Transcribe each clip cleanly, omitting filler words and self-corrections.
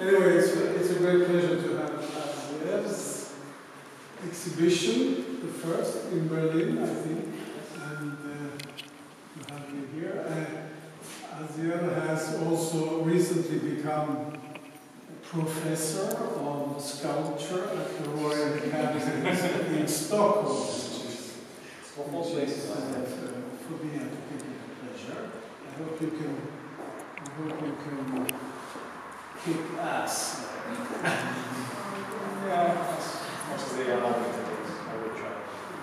Anyway, it's a great pleasure to have Asir's exhibition, the first in Berlin, I think, and to have you here. Asir has also recently become a professor of sculpture at the Royal Academy in Stockholm, which is for me a particular pleasure. I hope you can kick ass. Yeah, as much as they allow me to do, I will try.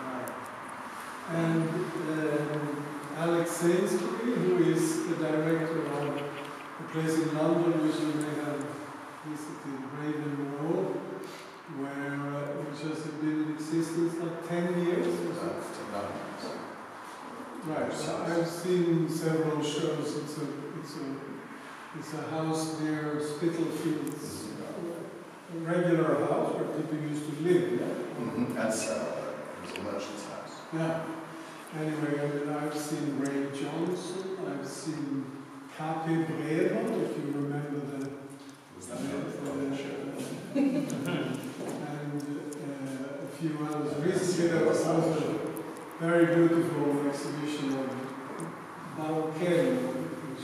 And Alex Sainsbury, who is the director of a place in London, which you may have visited, Raven Road, which has been in existence like 10 years or so. Right, so I've seen several shows. It's a house near Spitalfields, a regular house where people used to live. Yeah? That's it was a merchant's house. Yeah. Anyway, I mean, I've seen Ray Johnson, I've seen K.P. Breder, if you remember the and a few others. Recently there was also a very beautiful exhibition of Baum, which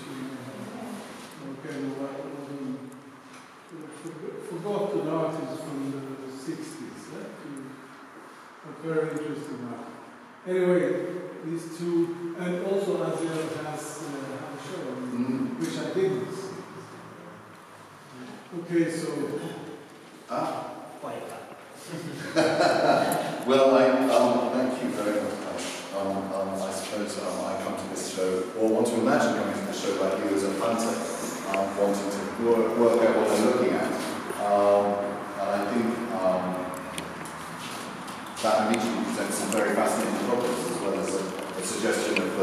forgotten artist from the 60s. A very interesting art. Anyway, these two, and also Asir has a show, which I didn't see. Okay, so. Well, thank you very much. I suppose I come to this show, or want to imagine coming to the show like you as a hunter, wanting to work out what I'm looking at. And I think that immediately presents some very fascinating problems, as well as a suggestion of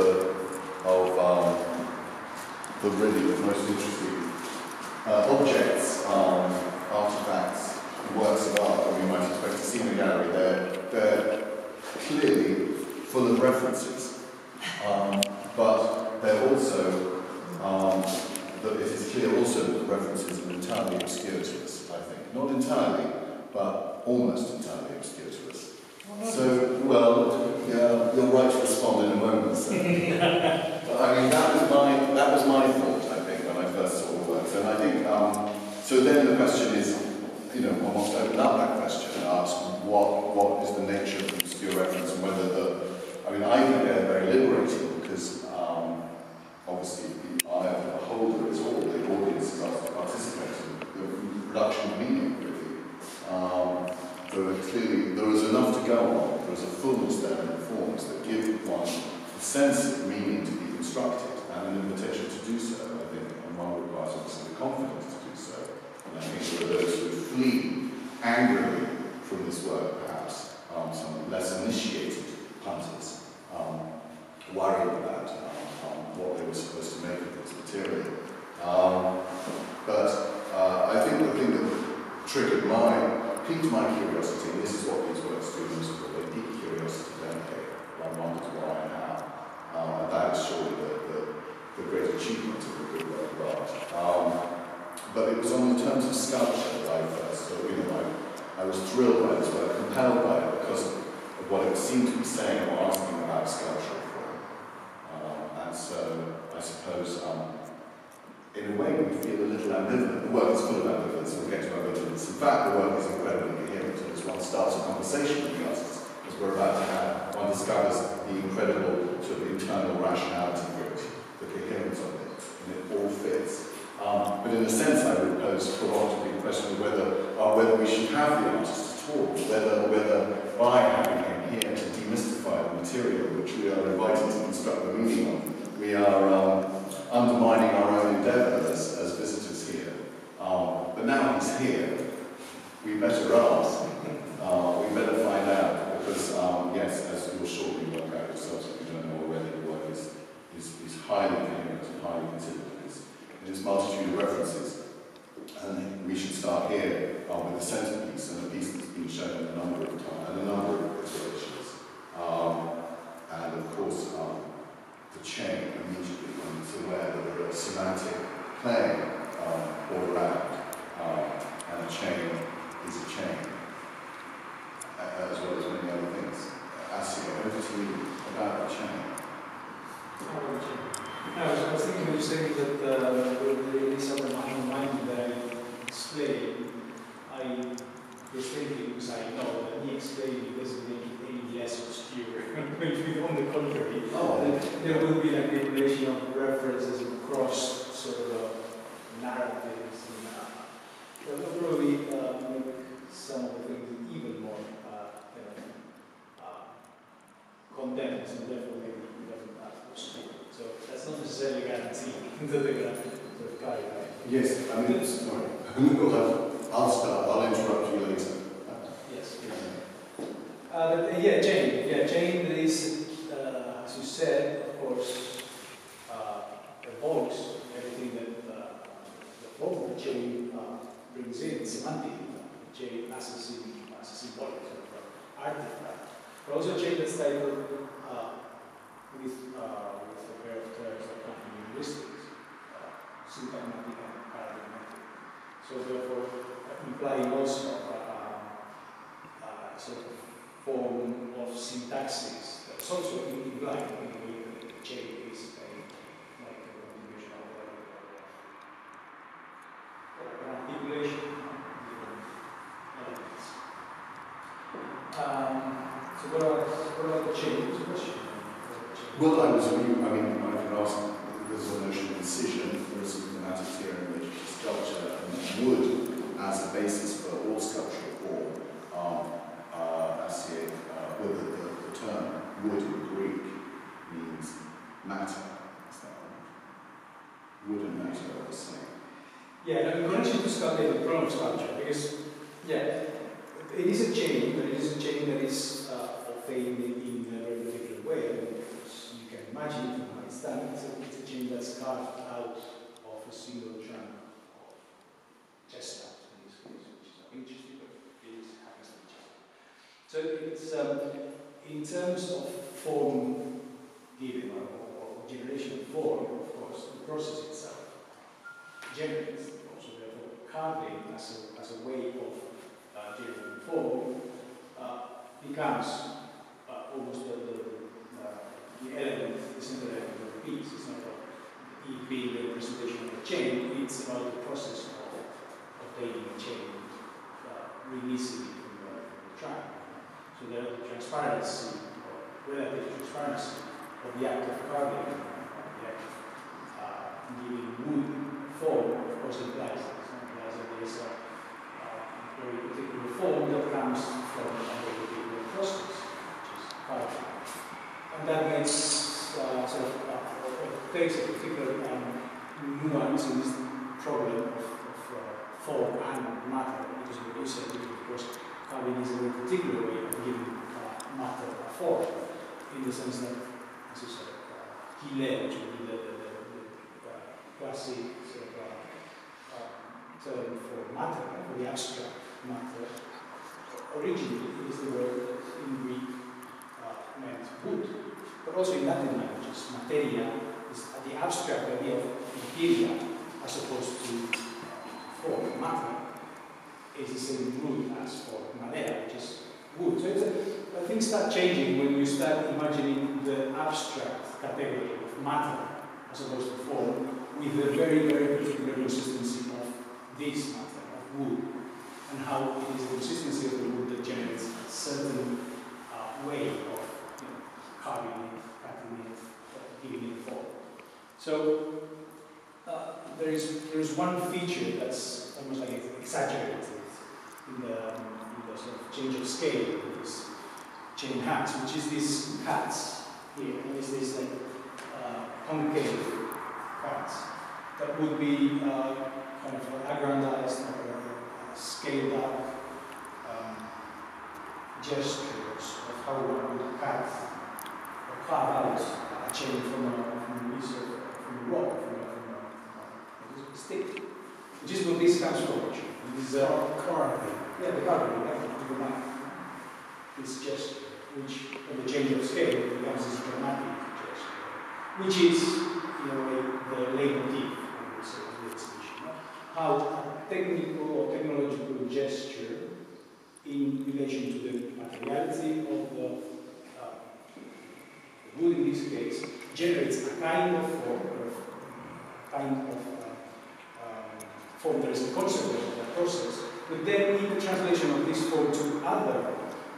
the really most interesting objects, artifacts, works of art that we might expect to see in the gallery. They're clearly full of references, but they're also, it is clear also that the references are entirely obscure to us, I think. Not entirely, but almost entirely obscure to us. So, well, yeah, you're right to respond in a moment. So. But I mean, that was my thought, I think, when I first saw the works. And I think, so then the question is, one wants to open up that question and ask what is the nature of the obscure reference, and whether I think they're very liberating, because obviously the eye of the beholder is all, the audience is participating in the production of meaning, really. There is enough to go on, there is a fullness there in the forms that give one a sense of meaning to be constructed, and an invitation to do so, I think, and one requires obviously the confidence to do so. And I think there are those who flee angrily from this work, perhaps, some less initiated punters, worried about what they were supposed to make of this material. But I think the thing that piqued my curiosity, and this is what these works do most of all, they pique curiosity, don't they? One wonders why and how. And that is surely the great achievement of a good work of art. But it was on the terms of sculpture that I first saw, I was thrilled by this work, compelled by it because of what it seemed to be saying or asking about sculptural form. And so, I suppose, in a way we feel a little ambivalent. The work is full of ambivalence, and we'll get to ambivalence. In fact, the work is incredibly coherent, and as one starts a conversation with the artist, as we're about to have, one discovers the incredible sort of internal rationality for it, the coherence of it, and it all fits. But in a sense, I would pose provocatively the question of whether we should have the artist at all, whether by having him here to demystify the material which we are invited to construct the meaning of, we are undermining our own endeavour as visitors here. But now he's here, we better ask, we better find out, because yes, as you'll shortly work out yourselves, if you don't know already, the work is highly coherent and highly considered. In its multitude of references. And we should start here with the centrepiece, and a piece that's been shown a number of times, and a number of iterations. And of course, the chain immediately when it's aware that there is semantic play all around. I'll start. I'll interrupt you later. Yes. Yeah, chain. Yeah, chain is, as you said, of course, evokes everything that the form of the chain brings in, semantic. Chain as a symbolic sort of artifact. But also a chain that's titled with a pair of terms that come from linguistics, syntagmatic and paradigmatic. So therefore, implying also sort of form of syntaxis that's also implied in the way that the chain is like a continuation of an articulation elements. So what about the chain? What's the question? Well, I can ask, there's a notion of incision, there is some thematic theory in which sculpture and wood as a basis for all sculptural form. Asir, the term wood in Greek means matter. Is that right? Wood and matter are the same. Yeah, in connection to sculpture, the problem of sculpture, because, yeah, it is a chain, but it is a chain that is obtained in a very particular way. Because you can imagine from how it's done, it's a chain that's carved out of a single trunk of chestnut, in this case, which is not interesting, but it is happens to be chestnut. So it's, in terms of form given or generation of form, of course, the process itself generates also therefore carving as a way of generating form becomes almost the element, the central element of the piece. It's not about it being the representation of the chain, it's about the process of taking a chain, releasing it from the trunk. So the transparency, or relative transparency of the act of carving, the act of giving wood form, of course, implies that there is a very particular form that comes from a very particular process, which is carving. And that makes takes a particular nuance in this problem of form and matter, because what you said, of course, carving is a very particular way of giving matter a form, in the sense that, as you said, Gile, which would be the classic term for matter, for the abstract matter, originally is the word that in Greek meant wood, but also in Latin languages, materia is the abstract idea of materia as opposed to form, matter, is the same root as for madera, which is wood. So things start changing when you start imagining the abstract category of matter as opposed to form, with the very, very particular consistency of this matter, of wood, and how it is the consistency of the wood that generates a certain way of carving it, cutting it, giving it form. So there is one feature that's almost like exaggerated in the sort of change of scale of this chain hats, which is these hats here, and it's this like concave hats that would be kind of aggrandized, scaled up gestures of how one would cut or carve out a chain from a piece of rock, from a stick. Which is what this comes from, actually. This is carving. Yeah, the carving, the knife. This gesture, which, at the change of scale, becomes this dramatic gesture, which is, in a way, the leitmotif of the exhibition. How a technical or technological gesture in relation to the materiality of the wood, in this case, generates a kind of form, form that is a consequence of that process, but then in the translation of this form to other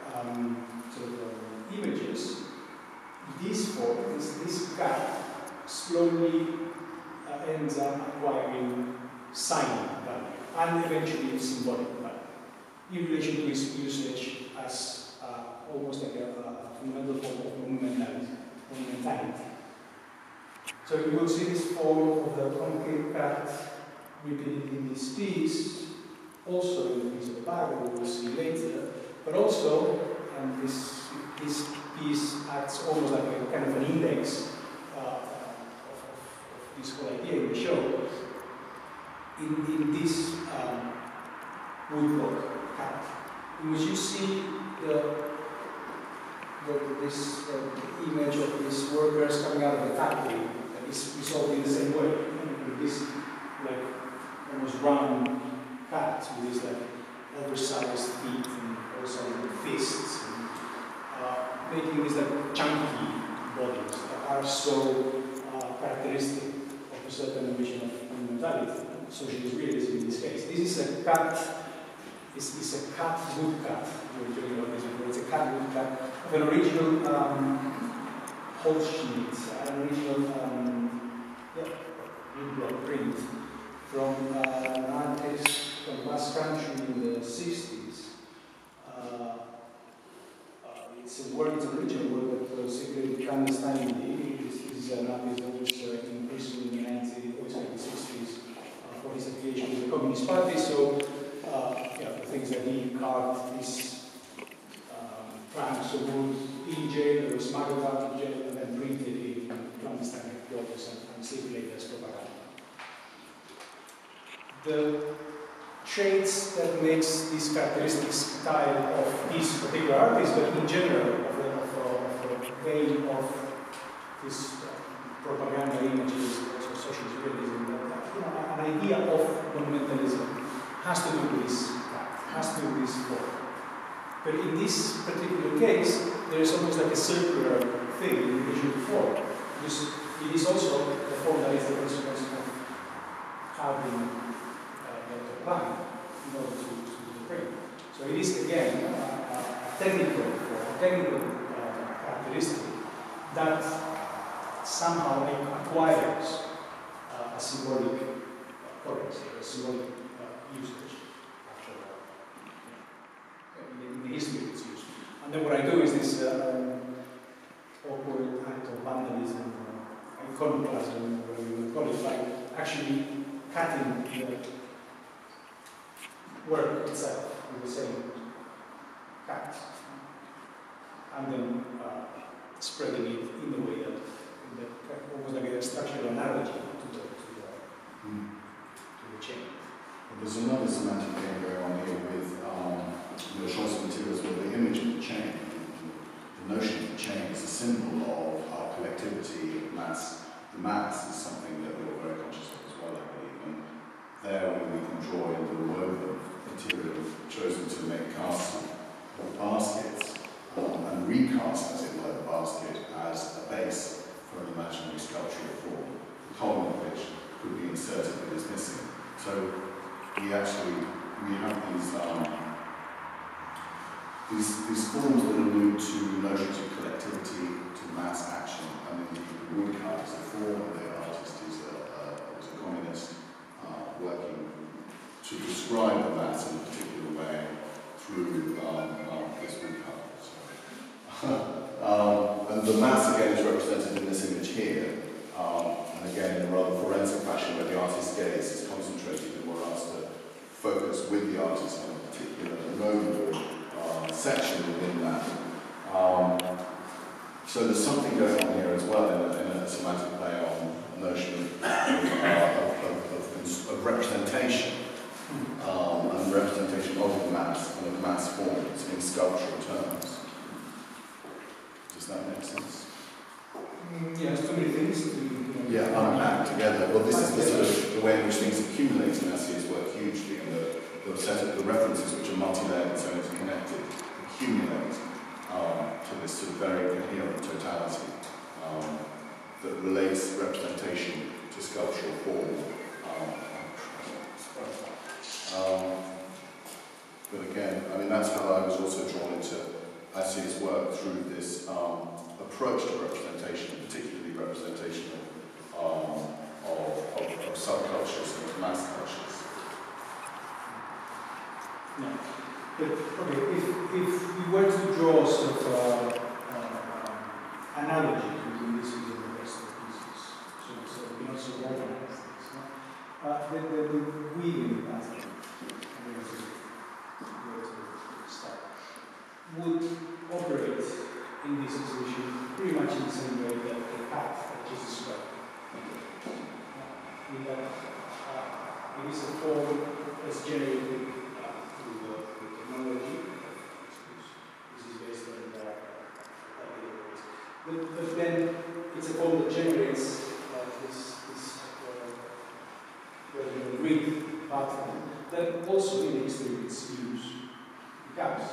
images, this form, this cut, slowly ends up acquiring sign value and eventually symbolic value in relation to its usage as almost like a fundamental form of monumentality. So you will see this form of the concave cut repeated in this piece, also in the piece of the back, we will see later, but also, and this piece acts almost like a kind of an index of this whole idea in the show. In this woodblock cat, in which you see this image of these workers coming out of the factory that is resolved in the same way. With this like almost round cat with these like oversized feet and oversized fists, and making these like chunky bodies that are so characteristic of a certain vision of mentality. Socialist realism in this case. This is a cat. It's a cat woodcut. We were talking about this before. It's a cat woodcut of an original Holzschnitt, an original woodblock print from an artist from Basque Country in the 60s. It's a work, it's an original work that was circulated clandestinely. This is an artist that was in prison in the 1960s for his affiliation with the Communist Party. So, the things that he carved, these planks of wood in jail, they were smuggled out of jail and then printed in clandestine headquarters and circulated as propaganda. The traits that makes this characteristic style of this particular artist, but in general of a vein of this propaganda images, also socialist realism, an idea of monumentalism has to do with this fact, has to do with this form. But in this particular case, there is almost like a circular thing in the visual form, because it is also the form that is the consequence of having the plan in order to do the print. So it is again a technical characteristic that somehow acquires a symbolic currency, a symbolic usage in the history of its use. And then what I do is this awkward act of vandalism, iconoclasm, whatever you would call it, by actually cutting the work itself with the same cut, and then spreading it in the way that, almost like a structural analogy to the chain. There's another semantic game going on here with your choice of materials, where the image of the chain, the notion of the chain is a symbol of our collectivity, mass. The mass is something that we're very conscious of as well, I believe. And there, when we can draw in the woven material chosen to make casts of baskets, and recast, as it were, the basket as a base for an imaginary sculptural form, the column of which could be inserted but is missing. So we have these forms that allude to notions of collectivity, to mass action. I mean, the woodcut is a form, and the artist was a communist working to describe the mass in a particular way through this woodcut. And the mass again is represented in this image here, and again in a rather forensic fashion, where the artist's gaze is concentrated, and we're asked to focus with the artist on a particular moment or section within that. So there's something going on here as well in a semantic play on a notion of representation, and representation of the mass and of mass forms in sculptural terms. Does that make sense? Yes, too many things to unpack together. Well, this is the sort of the way in which things accumulate in Asir's work hugely, and the set of the references, which are multi-layered and so interconnected, accumulate to this sort of very coherent totality that relates representation to sculptural form. But again, I mean, that's how I was also drawn into Asir's work, through this approach to representation, particularly representation of subcultures and of mass cultures. Yeah. But, okay, if we were to draw sort of analogy between this piece and the rest of the pieces, so we not so organized things, the weaving pattern, would operate in this exhibition pretty much in the same way that the path that Jesus described. In that it is a form that's generated through the technology. This is based on but then it's a form that generates this Greek pattern that also in experience use becomes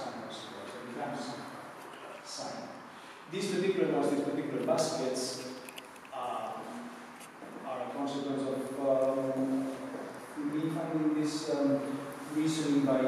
sign. These particular ones, these particular baskets, are a consequence of me finding this reasoning by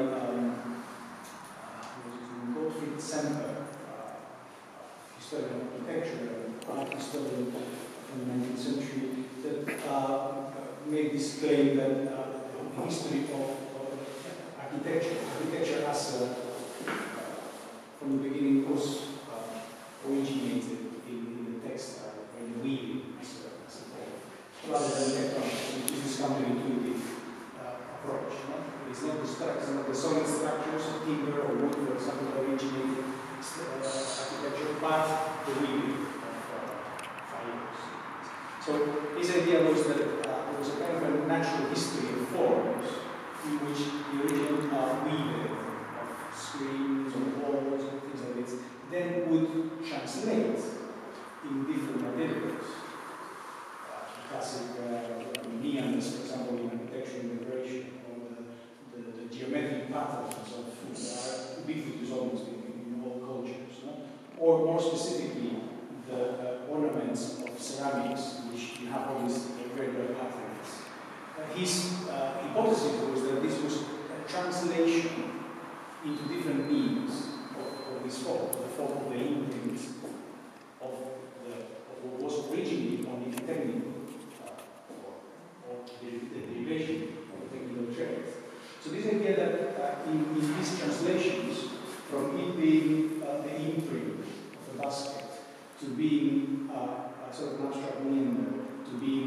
Kopf, historian of architecture, art historian from the 19th century, that made this claim that the history of architecture as from the beginning was originated in the textile, in the weaving as a whole, rather than technology, which is this counterintuitive approach. No? It's not the structures, not the solid structures of timber or wood, for example, that originated architecture, but the weaving of fibers. So his idea was that there was a kind of a natural history of forms in which the original weaving of screens or walls or things like this then would translate in different materials. Classic neons, for example, in architectural decoration, or the geometric patterns of food are ubiquitous almost in all cultures. No? Or more specifically, the ornaments of ceramics, in which you have all these regular patterns. His hypothesis was that this was a translation into different meanings of this form, the form of the imprint of what was originally only technical, or the derivation of technical traits. So this idea that in these translations, from it being the imprint of the basket, to being sort of an abstract meaning, to being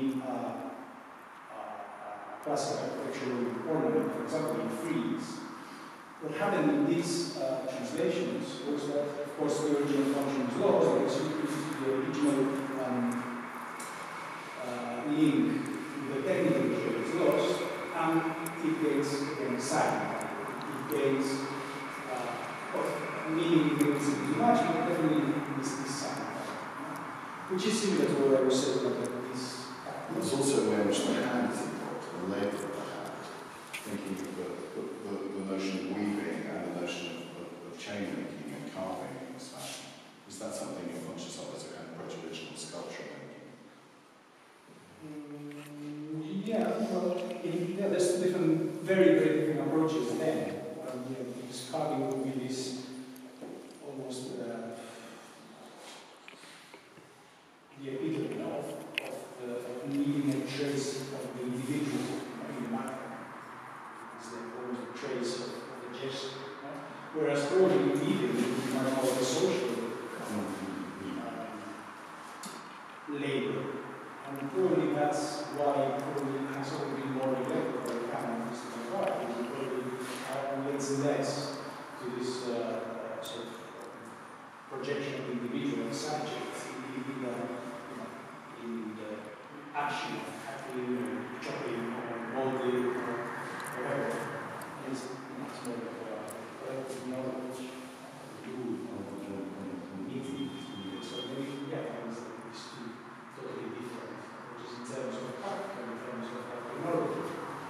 classic architectural ornament, for example, in frieze. What happened in these translations was that, of course, the original function is lost, because the original link with the technical trait is lost, and it gains again sign. It gains meaning it gains too much, but definitely this sign. Which is similar to what I was saying about this. There's also a way in which the hand is involved, the labour of the hand. Thinking of the notion of weaving and the notion of chain making and carving in this fashion. Is that something you're conscious of as a kind of proto-original sculpture making? Yeah, well, there's different, very, very different approaches then. This carving would be this almost the epitome of leaving a trace of the individual in the matter. It's like almost a trace of the gesture. Whereas probably weaving would be much more of a social labor. And probably that's why probably has always been more neglected by the canonists as well. It probably relates less to this sort of projection of the individual and subject in the action of cutting or chopping or molding or whatever. It's much more of a knowledge of wood or meeting. So maybe, it's totally different, which is in terms of art and in terms of technology.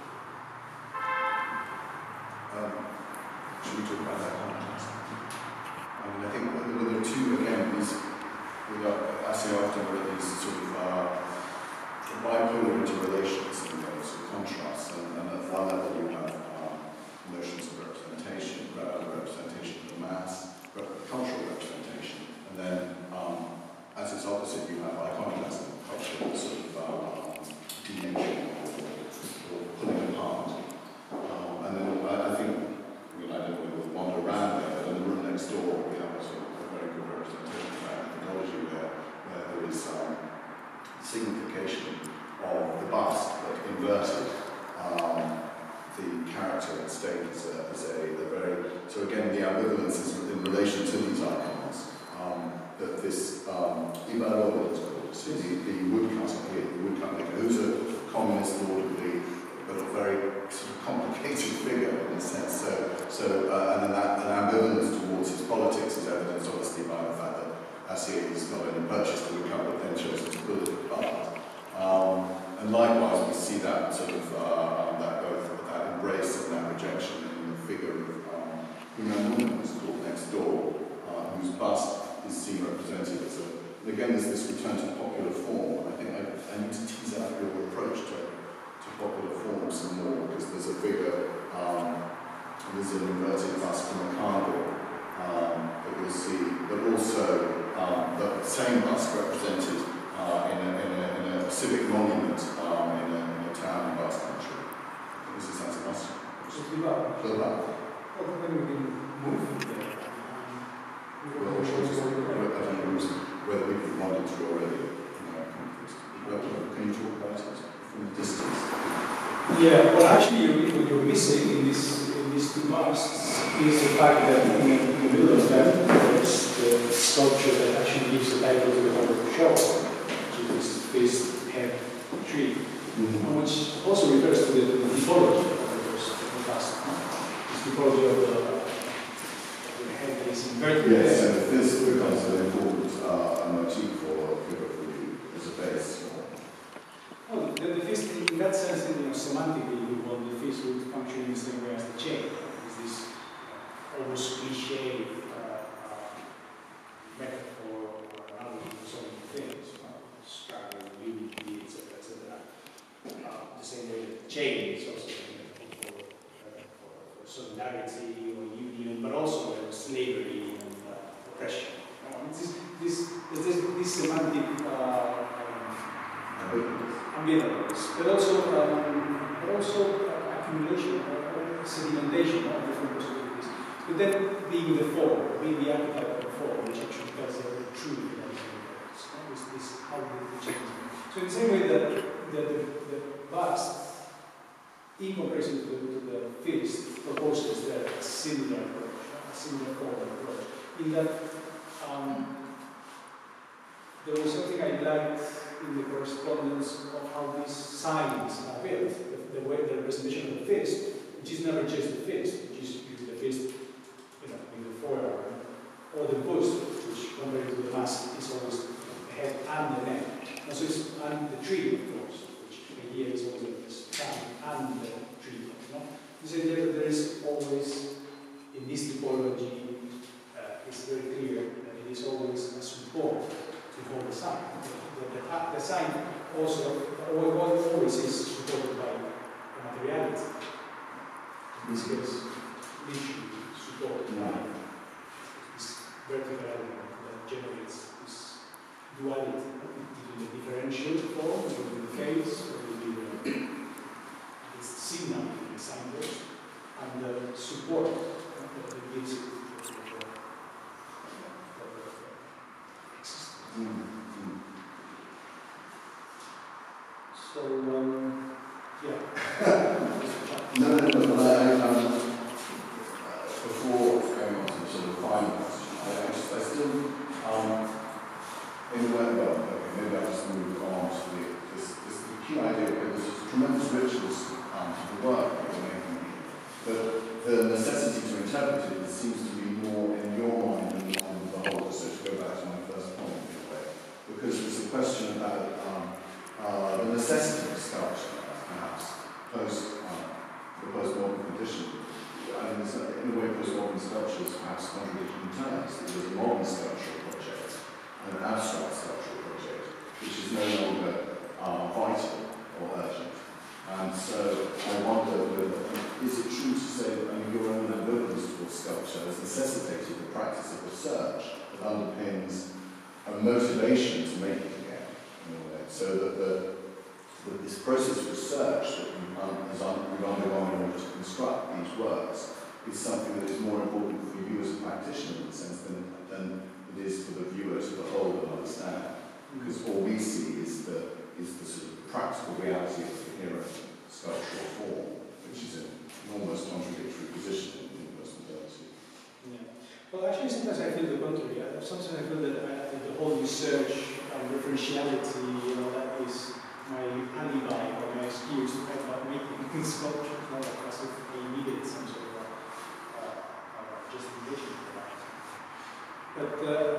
Should we talk about that contrast? I mean, I think there are two, again, these, Asir often were these sort of bipolar interrelations and those contrasts, and at one level you have notions of representation of the mass, cultural representation, and then as its opposite you have iconoclasm, cultural sort of denaturing or pulling apart. And then I think, I don't know whether we'll wander around there, but in the room next door we have a sort of a very good representation of that methodology where there is signification of the bust, but inverted, Mendizabal is called, so the woodcutter here, the woodcut maker, who's a communist lord of the, but a very sort of complicated figure in a sense. And then that an ambivalence towards his politics is evidenced obviously by the fact that Asir has not only purchased the woodcut but then chosen to build it apart. And likewise, we see that sort of that embrace and that rejection in the figure of woman who's called next door, whose bust is seen represented as a. And again, there's this return to popular form. I think I need to tease out your approach to popular form some more, because there's a figure, there's an inverted bust from a carnival that you'll see, but also the same bust represented in a civic monument in a town in Basque Country. This is Santa Bust. Well, then we can move there. Well, which ones I don't know whether we've wandered through already. Can you talk about it from a distance? Yeah, well, actually, what you're missing in these two busts is the fact that in the middle of them there's the sculpture that actually gives the title to the whole show, which is this head tree, and which also refers to the typology of the bust. This typology of the head that is inverted. Yes, and this becomes an important motif or figure for you as a base. Well, the fist, in that sense, semantically, we want the fist would function in the same way as the chain. It's this almost cliche metaphor or analogy for so many things, struggle, unity, etc., etc. The same way that the chain is also a metaphor for solidarity or union, but also slavery and oppression. This semantic ambivalence, but also accumulation or sedimentation of different possibilities. But then being the form, being the archetype of the form, which actually tells the truth of this how the change. So in the same way that the bust, in comparison to the fist, proposes a similar approach, a similar form approach. In that there was something I liked in the correspondence of how these signs are built, the way the representation of the fist, which is never just the fist, which is the fist, in the forearm, or the bust, which compared to the mask is always the head and the neck. And the tree, of course, which here is also the stem and the tree. This idea that there is always, in this typology, it's very clear that it is always a support to hold the sign. The sign also always is supported by materiality. In this case, literally supported by this vertical element that generates this duality between the differential form, between the face, or between the signal in the signpost, and the support that gives it existence. So, yeah. No, but before going on to sort of the final question, I still, in a way, maybe I'll just move on to the key idea, because there's tremendous richness to the work that you're making here, but the necessity to interpret it seems to be more in your mind than the mind of the beholder, so to go back to my first point in a way, because there's a question about the necessity of sculpture, perhaps, the postmodern condition. I mean, in a way, postmodern sculpture is perhaps contradicting terms. There's a modern sculptural project and an abstract sculptural project, which is no longer vital or urgent. And so I wonder, is it true to say that your own ambivalence towards sculpture has necessitated the practice of research that underpins a motivation to make it again, in a way, so that this process of research that we've undergone in order to construct these works is something that is more important for you as a practitioner in a sense than it is for the viewer to behold and understand. Because all we see is the sort of practical reality of the coherent sculptural form, which is an almost contradictory position in postmodernity. Yeah. Well, actually, sometimes I feel the contrary. Sometimes I feel that the whole research referentiality, that is my alibi or my excuse to talk about making sculpture, not as if I needed some sort of justification for that. But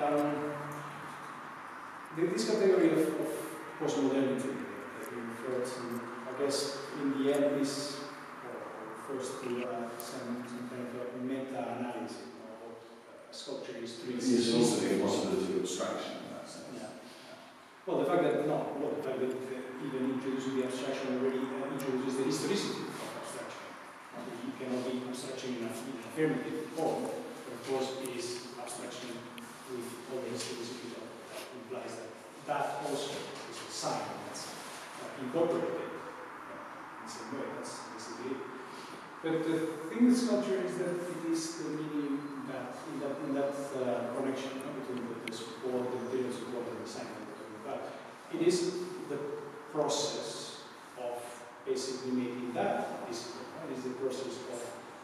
this category of postmodernity that we refer to, I guess in the end is refers to some kind of meta-analysis of what sculpture is. There's also the possibility of abstraction in that sense. Yeah. Well, the fact that even introducing the abstraction already introduces the historicity of abstraction. You cannot be abstraction in an affirmative form, but of course it is abstraction with all the historicity that implies that also is a sign that's incorporated in some way. That's basically it. But the thing with sculpture is that it is the medium that in that connection between the support, the material support, and the sign that we're talking about. It is the process of basically making that visible. It is the process of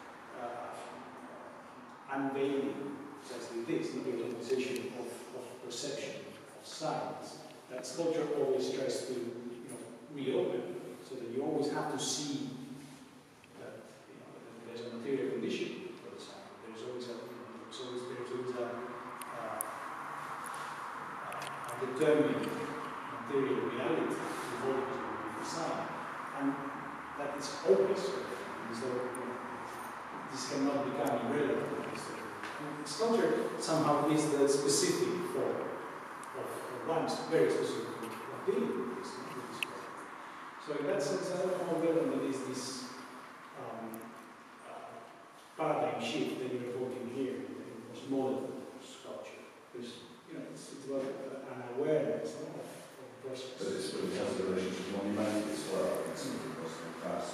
unveiling precisely this, the organization of perception, of signs, that sculpture always tries to reopen, so that you always have to see that there's a material condition for the sign. There's always a determined material reality involved with the sign, and that is always so. This cannot become irrelevant. Sculpture somehow is the specific form of one very specific form of dealing with this. So in that sense, I don't know how relevant is this paradigm shift that you're evoking here in postmodern sculpture. Because it's about an awareness of the process. But it has a relationship to monumentality as well. It's something because the past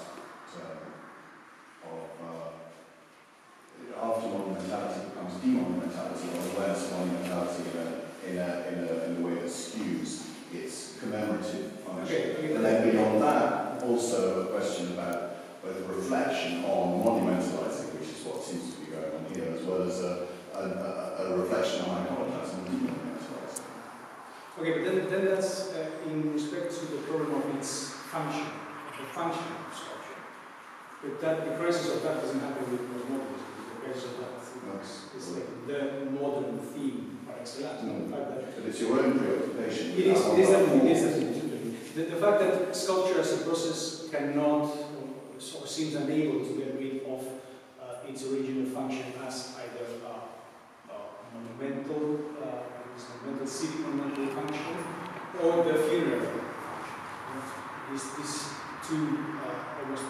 after monumentality becomes demonumentality, or awareness of monumentality in a way that skews its commemorative function. Okay. And then beyond that, also a question about both reflection on monumentalizing, which is what seems to be going on here, as well as a reflection on iconoclasm and demonumentalizing. Okay, but then that's in respect to the problem of its function, the function of sculpture. But the crisis of that doesn't happen with postmodernism. The crisis of that is like the modern theme par excellence. The fact that but it's your own preoccupation. It is definitely. The fact that sculpture as a process cannot, or seems unable to get rid of its original function as either monumental civic monumental function, or the funeral function. These two almost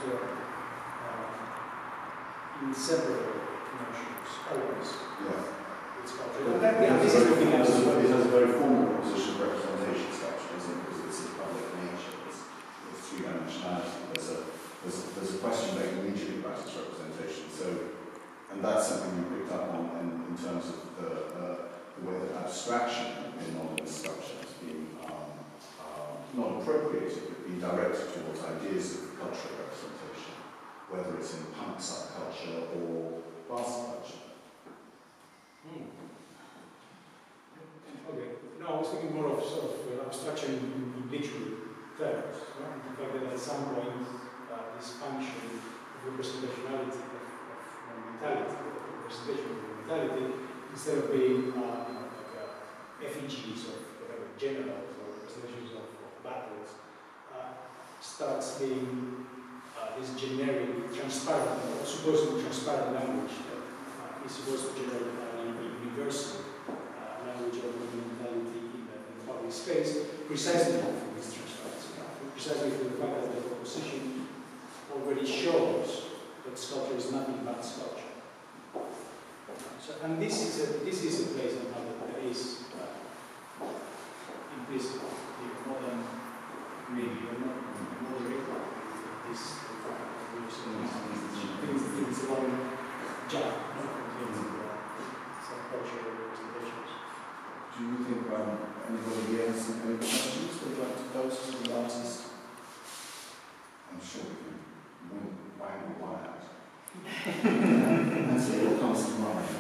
inseparable notions, always. Yeah. It's It has a very formal proposition of representation sculpture, isn't it? Because it's a public nature, it's three-dimensionality. There's a question being immediately about its representation. So, and that's something we picked up on in terms of the way that abstraction in modernist sculpture has been not appropriated, but been directed towards ideas of cultural representation, whether it's in punk subculture or fast culture. Okay. No, I was thinking more of sort of abstraction in literary terms. Right? The fact that at some point this function of representationality, of monumentality, of representation of monumentality, instead of being effigies of whatever, generals or representations of battles, starts being this generic, transparent, or supposedly transparent language that is supposed to generate a universal language of monumentality in the public space, precisely for this transparency, precisely for the fact that the proposition already shows that sculpture is nothing but sculpture. So, and this is a place somehow that there is implicit here, more than maybe, or not more directly, this things along job, some cultural representations. Do you think anybody here has any questions they'd like to pose to the artist? I'm sure we can wang the one out. And see what comes to mind.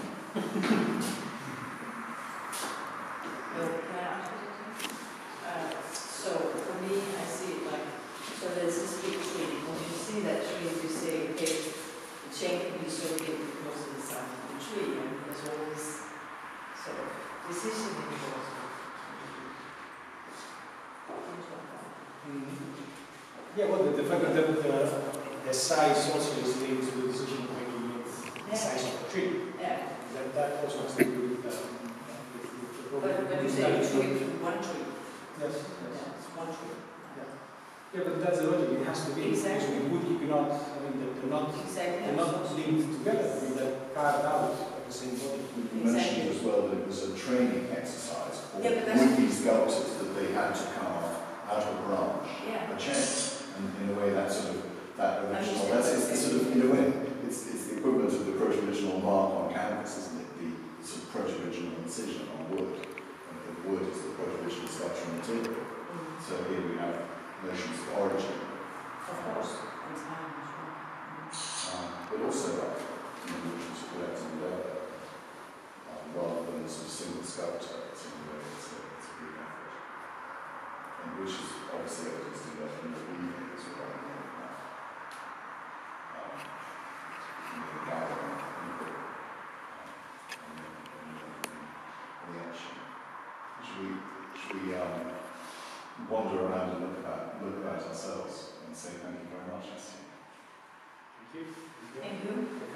the fact that the size also is linked to the decision making with the size of the tree. Yeah. That also has to do with the But you say you tree from one tree. Yes, Yeah, it's one tree. Yeah, but that's the logic. It has to be. Exactly. Because wood, you cannot. I mean, they're not Exactly. linked together. I mean, they're carved out at the same logic. You mentioned as well that it was a training exercise for Yeah, but that's- would-be sculptors that they had to carve out of a branch Yeah. a chain, and in a way that sort of that original that's it's the sort of in a way it's the equivalent of the proto-original mark on canvas, isn't it? The sort of proto-original incision on wood, and the wood is the proto-original sculptural material. So here we have notions of origin, Of course. And time as well. but also notions of collecting together, rather than a sort of single sculptor. It's in a way it's a group effort, and which is obviously evidence to that in the weaving as well. The gathering of people and the action. Should we wander around and look about ourselves and say thank you very much, Asir? Thank you. Thank you.